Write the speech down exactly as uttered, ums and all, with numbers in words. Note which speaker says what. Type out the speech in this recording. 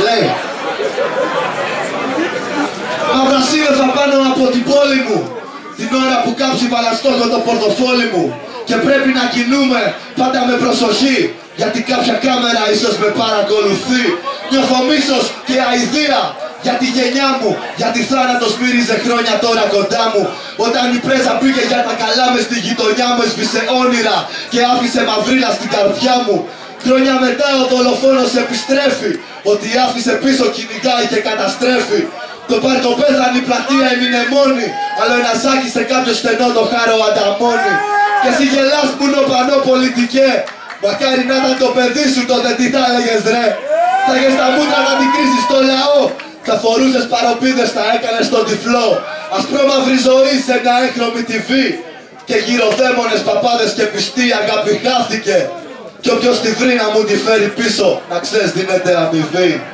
Speaker 1: Λέει. Μαύρα σύννεφα πάνω από την πόλη μου, την ώρα που κάψει βαλαστόχο το πορτοφόλι μου. Και πρέπει να κινούμε πάντα με προσοχή, γιατί κάποια κάμερα ίσως με παρακολουθεί. Νιώθω μίσος και αηδία για τη γενιά μου, γιατί θάνατος μύριζε χρόνια τώρα κοντά μου. Όταν η πρέζα πήγε για τα καλά μες στη γειτονιά μου, έσβησε όνειρα και άφησε μαυρίλα στην καρδιά μου. Χρόνια μετά ο δολοφόνος επιστρέφει, ότι άφησε πίσω κυνηγάει και καταστρέφει. Το παρκοπέδαν η πλατεία έμεινε μόνη, αλλά ένα σάκι σε κάποιο στενό το χάρο ανταμώνει. Και εσύ γελάς που είναι πανώ πολιτικέ, μακάρι να ήταν το παιδί σου τότε, τι θα έλεγες ρε? Θα είχες τα μούτρα να την κρίσεις στο λαό, θα φορούσες παροπίδες, θα έκανες τον τυφλό. Ασπρόμαυρη ζωή σε μια έγχρωμη τι βι, και γυροδαίμονες, παπάδες και πιστή αγάπη χάθηκε. Κι όποιος τη βρει να μου τη φέρει πίσω, να ξέρεις δίνεται αμοιβή.